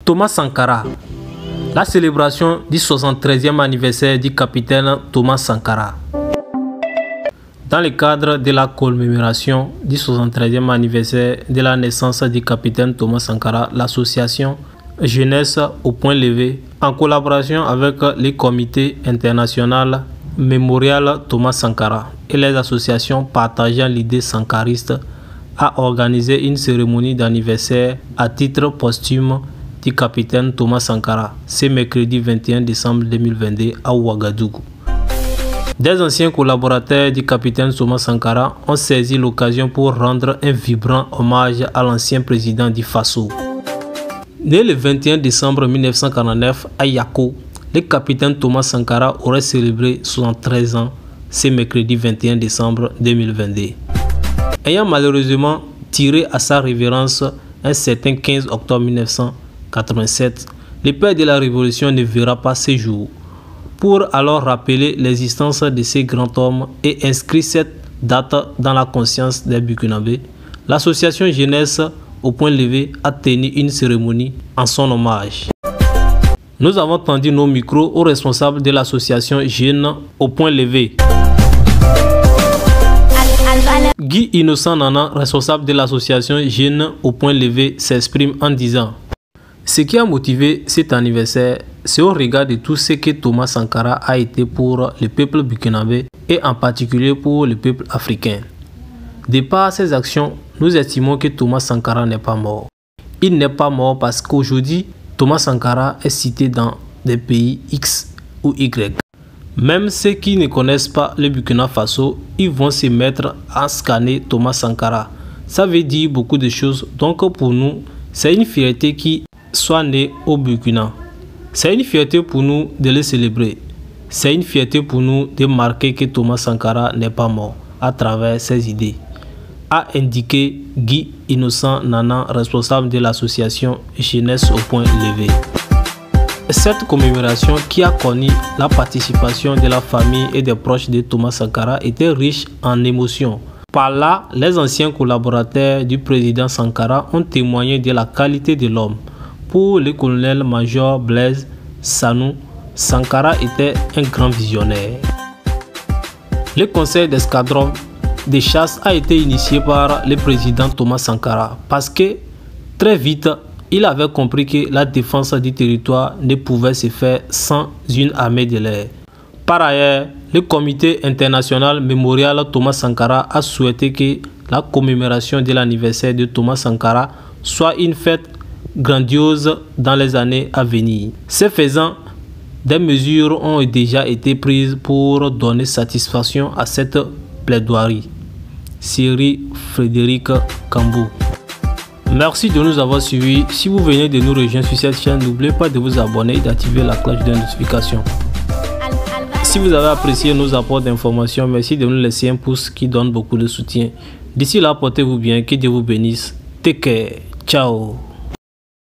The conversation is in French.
Thomas Sankara. La célébration du 73e anniversaire du capitaine Thomas Sankara. Dans le cadre de la commémoration du 73e anniversaire de la naissance du capitaine Thomas Sankara, l'association Jeunesse au point levé, en collaboration avec le comité international mémorial Thomas Sankara et les associations partageant l'idée sankariste, a organisé une cérémonie d'anniversaire à titre posthume du capitaine Thomas Sankara ce mercredi 21 décembre 2022 à Ouagadougou. Des anciens collaborateurs du capitaine Thomas Sankara ont saisi l'occasion pour rendre un vibrant hommage à l'ancien président du Faso. Né le 21 décembre 1949 à Yako, le capitaine Thomas Sankara aurait célébré 73 ans ce mercredi 21 décembre 2022. Ayant malheureusement tiré à sa révérence un certain 15 octobre 1987, le père de la révolution ne verra pas ce jour. Pour alors rappeler l'existence de ces grands hommes et inscrire cette date dans la conscience des Burkinabés, l'association Jeunesse au point levé a tenu une cérémonie en son hommage. Nous avons tendu nos micros aux responsables de l'association Jeunes au point levé. Guy Innocent Nana, responsable de l'association Jeunes au point levé, s'exprime en disant: ce qui a motivé cet anniversaire, c'est au regard de tout ce que Thomas Sankara a été pour le peuple burkinabé et en particulier pour le peuple africain. De par ses actions, nous estimons que Thomas Sankara n'est pas mort. Il n'est pas mort parce qu'aujourd'hui, Thomas Sankara est cité dans des pays X ou Y. Même ceux qui ne connaissent pas le Burkina Faso, ils vont se mettre à scanner Thomas Sankara. Ça veut dire beaucoup de choses. Donc pour nous, c'est une fierté qui soit né au Burkina. C'est une fierté pour nous de le célébrer. C'est une fierté pour nous de marquer que Thomas Sankara n'est pas mort à travers ses idées, a indiqué Guy Innocent Nana, responsable de l'association Jeunesse au point levé. Cette commémoration, qui a connu la participation de la famille et des proches de Thomas Sankara, était riche en émotions. Par là, les anciens collaborateurs du président Sankara ont témoigné de la qualité de l'homme. Pour le colonel-major Blaise Sanou, Sankara était un grand visionnaire. Le conseil d'escadron de chasse a été initié par le président Thomas Sankara parce que très vite, il avait compris que la défense du territoire ne pouvait se faire sans une armée de l'air. Par ailleurs, le comité international mémorial Thomas Sankara a souhaité que la commémoration de l'anniversaire de Thomas Sankara soit une fête grandiose dans les années à venir. Ce faisant, des mesures ont déjà été prises pour donner satisfaction à cette plaidoirie. Siri Frédéric Cambou. Merci de nous avoir suivis. Si vous venez de nous rejoindre sur cette chaîne, n'oubliez pas de vous abonner et d'activer la cloche de notification. Si vous avez apprécié nos apports d'informations, merci de nous laisser un pouce qui donne beaucoup de soutien. D'ici là, portez-vous bien, que Dieu vous bénisse. Take care. Ciao.